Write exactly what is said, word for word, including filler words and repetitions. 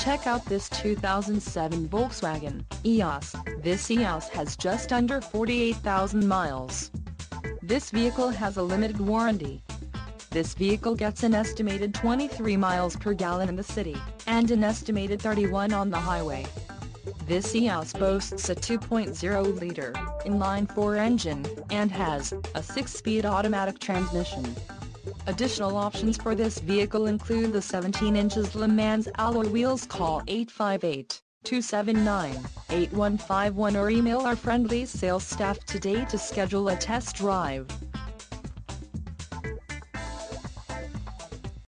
Check out this two thousand seven Volkswagen Eos. This Eos has just under forty-eight thousand miles. This vehicle has a limited warranty. This vehicle gets an estimated twenty-three miles per gallon in the city, and an estimated thirty-one on the highway. This Eos boasts a two point oh liter inline-four engine, and has a six-speed automatic transmission. Additional options for this vehicle include the seventeen inches Le Mans alloy wheels. Call eight five eight, two seven nine, eight one five one or email our friendly sales staff today to schedule a test drive.